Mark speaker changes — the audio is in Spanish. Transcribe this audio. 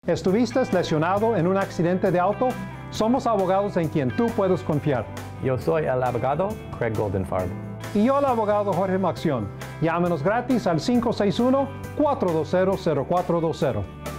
Speaker 1: ¿Estuviste lesionado en un accidente de auto? Somos abogados en quien tú puedes confiar.
Speaker 2: Yo soy el abogado Craig Goldenfarb.
Speaker 1: Y yo el abogado Jorge Maxión. Llámenos gratis al 561-420-0420.